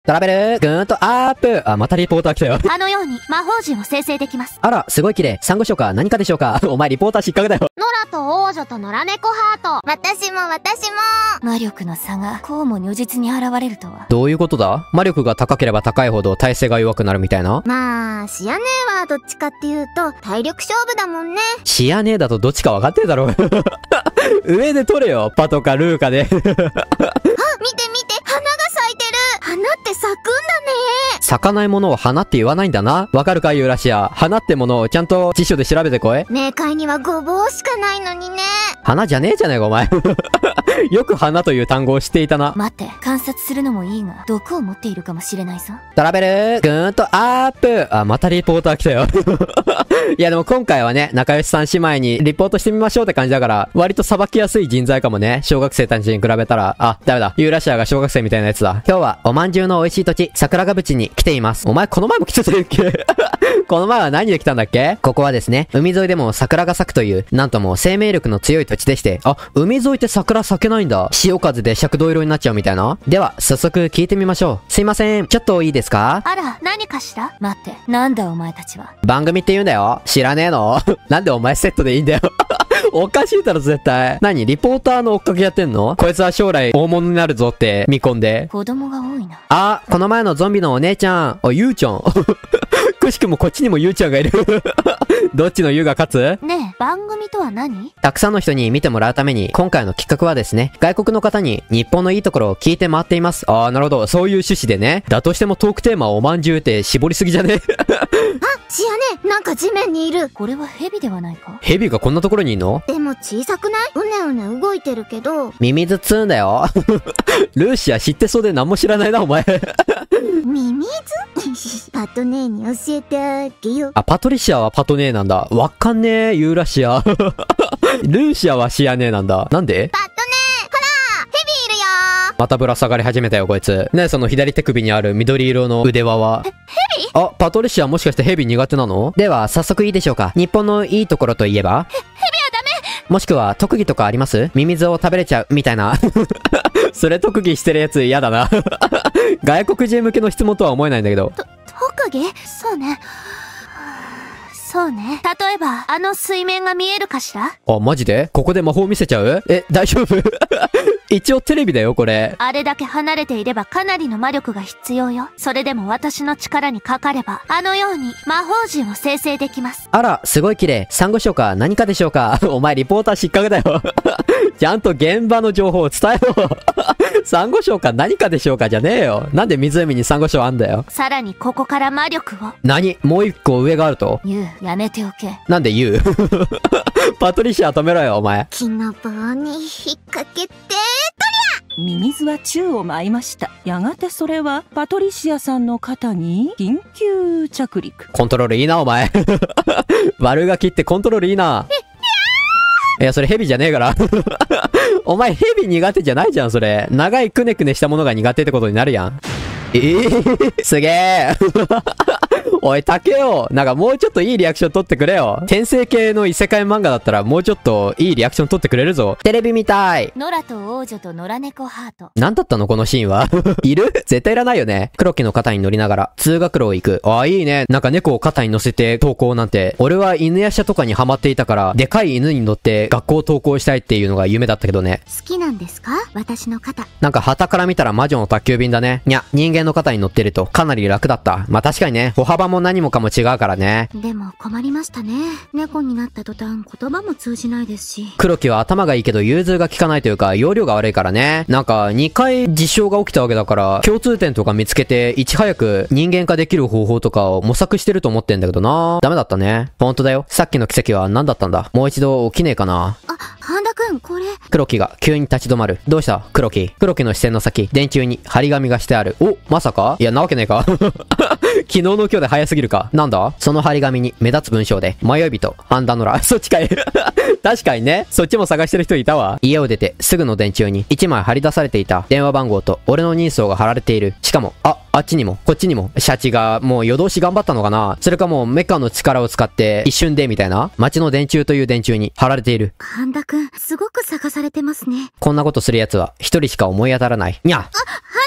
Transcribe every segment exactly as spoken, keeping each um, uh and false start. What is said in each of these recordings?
トラベルぐーんとアップ。あ、またリポーター来たよ。 あのように魔法陣を生成できます。 あら、すごい綺麗。サンゴ礁か何かでしょうか。お前リポーター失格だよ。 ノラと王女と野良猫ハート。 私も私も。 魔力の差がこうも如実に現れるとは。 どういうことだ？魔力が高ければ高いほど耐性が弱くなるみたいな。 まあ、シアネーはどっちかっていうと体力勝負だもんね。 シアネーだとどっちか分かってるだろう。上で取れよ。パとかルーカで。 あ、見て見て、花が咲いてる。花って咲くんだね。 咲かないものを花って言わないんだな。わかるかユーラシア。花ってものをちゃんと辞書で調べてこい。 冥界にはごぼうしかないのにね。 花じゃねえじゃねえかお前。よく花という単語を知っていたな。 待って、観察するのもいいが、毒を持っているかもしれないぞ。 トラベルぐーんとアップ。あ、またリポーター来たよ。いやでも今回はね、仲良しさん姉妹にリポートしてみましょうって感じだから、割と裁きやすい人材かもね。小学生たちに比べたら。あ、ダメだ。ユーラシアが小学生みたいなやつだ。今日はおまんじゅうの美味しい土地、桜ヶ淵に来ています。お前この前も来てたっけ？この前は何で来たんだっけ？ここはですね、海沿いでも桜が咲くという、なんとも生命力の強い土地でして、あ、海沿いって桜咲けないんだ。潮風で赤土色になっちゃうみたいな。では、早速聞いてみましょう。すいません、ちょっといいですか？ あら、何かしら？待って、なんだお前たちは。 番組って言うんだよ。知らねえの？なんでお前セットでいいんだよ。おかしいだろ絶対。何リポーターの追っかけやってんの？こいつは将来大物になるぞって見込んで。 子供が多いな。 あ、この前のゾンビのお姉ちゃん。あ、ゆうちゃん。くしくもこっちにもゆうちゃんがいる。どっちのゆうが勝つ？ ねえ、番組とは何？ たくさんの人に見てもらうために、今回の企画はですね、外国の方に日本のいいところを聞いて回っています。あー、なるほど。そういう趣旨でね。だとしてもトークテーマおまんじゅうって絞りすぎじゃね？ あ、シアネ、なんか地面にいる。 これは蛇ではないか？ 蛇がこんなところにいんの？ でも小さくない？うねうね動いてるけど。 ミミズツーンだよ。ルーシア知ってそうで何も知らないな、お前。 ミミズ？パトネーに教えてあげよう。 あ、パトリシアはパトネーなんだ。わかんねえ、ユーラシア。ルーシアはシアネーなんだ。なんで？ パトネー、ほら、ヘビいるよ。 またぶら下がり始めたよ、こいつ。ねえ、その左手首にある緑色の腕輪は。 ヘビ？ あ、パトリシアもしかしてヘビ苦手なの？では、早速いいでしょうか。日本のいいところといえば？ ヘビはダメ。 もしくは、特技とかあります？ミミズを食べれちゃう、みたいな。それ特技してるやつ嫌だな。外国人向けの質問とは思えないんだけど。 と、特技？そうね。そうね。例えば、あの水面が見えるかしら？ あ、マジで？ここで魔法見せちゃう？え、大丈夫？一応テレビだよ、これ。 あれだけ離れていればかなりの魔力が必要よ。それでも私の力にかかれば、あのように魔法陣を生成できます。 あら、すごい綺麗。サンゴ礁か何かでしょうか？お前リポーター失格だよ。ちゃんと現場の情報を伝えろ。サンゴ礁か何かでしょうかじゃねえよ。なんで湖にサンゴ礁あんだよ。 さらにここから魔力を。 何？もう一個上があると？ 言う、やめておけ。 なんで言う？パトリシア止めろよ、お前。 木の棒に引っ掛けて、 ミミズは宙を舞いました。やがてそれはパトリシアさんの肩に緊急着陸。 コントロールいいな、お前。悪ガキってコントロールいいな。いや、それヘビじゃねえから。お前ヘビ苦手じゃないじゃん、それ。長いくねくねしたものが苦手ってことになるやん。えー、すげえ。おい、竹よ。なんかもうちょっといいリアクション取ってくれよ。転生系の異世界漫画だったらもうちょっといいリアクション取ってくれるぞ。テレビ見たい。 ノラと王女と野良猫ハート。 なんだったのこのシーンは。いる？絶対いらないよね。黒木の肩に乗りながら通学路を行く。ああ、いいね。なんか猫を肩に乗せて登校なんて。俺は犬夜叉とかにハマっていたから、でかい犬に乗って学校を登校したいっていうのが夢だったけどね。 好きなんですか？私の肩。 なんか旗から見たら魔女の宅急便だね。いや、人間の肩に乗ってるとかなり楽だった。まあ確かにね、歩幅も何もかも違うからね。 でも困りましたね。猫になった途端言葉も通じないですし。 黒木は頭がいいけど融通が効かないというか容量が悪いからね。なんかにかい事象が起きたわけだから共通点とか見つけていち早く人間化できる方法とかを模索してると思ってんだけどな。ダメだったね。ほんとだよ。さっきの奇跡は何だったんだ。もう一度起きねえかな。 あ、半田くん、これ。 黒木が急に立ち止まる。どうした黒木。黒木の視線の先、電柱に張り紙がしてある。お、まさか？いや、なわけねえか。昨日の今日で早すぎるか。なんだ？その張り紙に目立つ文章で、迷い人、半田野良。そっちかい。確かにね。そっちも探してる人いたわ。家を出てすぐの電柱に一枚張り出されていた電話番号と俺の人相が貼られている。しかも、あ、あっちにも、こっちにも、シャチがもう夜通し頑張ったのかな？それかもうメカの力を使って一瞬でみたいな街の電柱という電柱に貼られている。 半田くん、すごく探されてますね。 こんなことする奴は一人しか思い当たらない。にゃ！ あ、半田くん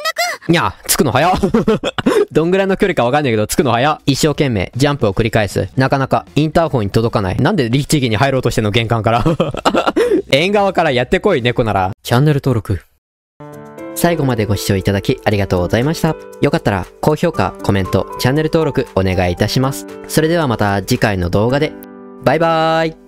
いや、着くの早っ。どんぐらいの距離かわかんないけど、着くの早っ。一生懸命、ジャンプを繰り返す。なかなか、インターホンに届かない。なんで律儀に入ろうとしてんの、玄関から。縁側からやってこい、猫なら。チャンネル登録。最後までご視聴いただきありがとうございました。よかったら、高評価、コメント、チャンネル登録お願いいたします。それではまた次回の動画で。バイバーイ。